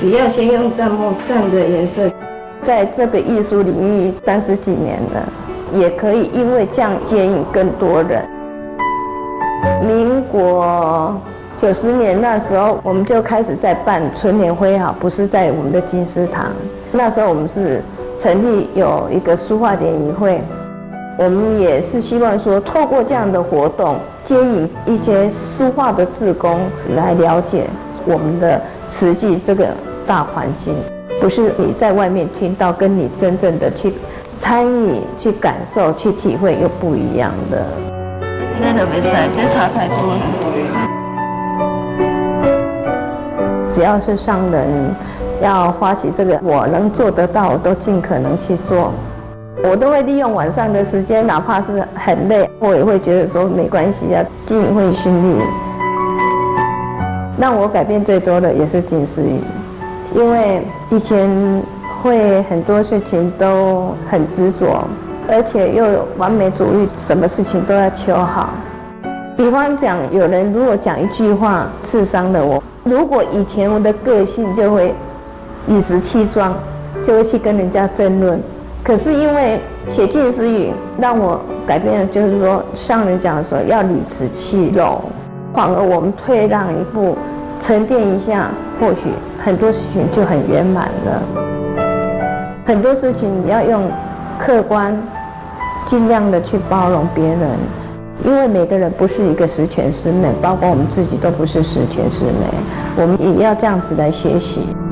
只要先用淡墨淡的颜色，在这个艺术领域30几年了，也可以因为这样接引更多人。民国90年那时候，我们就开始在办春联徽好，不是在我们的金丝堂。那时候我们是成立有一个书画联谊会，我们也是希望说，透过这样的活动，接引一些书画的志工来了解我们的慈济这个大环境，不是你在外面听到，跟你真正的去参与、去感受、去体会又不一样的。今天的比赛真差太多了。只要是商人要发起这个，我能做得到，我都尽可能去做。我都会利用晚上的时间，哪怕是很累，我也会觉得说没关系啊，经营会训练。让我改变最多的也是金丝鱼，因为以前会很多事情都很执着，而且又有完美主义，什么事情都要求好。比方讲，有人如果讲一句话刺伤了我，如果以前我的个性就会理直气壮，就会去跟人家争论。可是因为写金丝语，让我改变了，就是说上人讲说要理直气柔，反而我们退让一步，沉淀一下，或许很多事情就很圆满了。很多事情你要用客观，尽量的去包容别人，因为每个人不是一个十全十美，包括我们自己都不是十全十美，我们也要这样子来学习。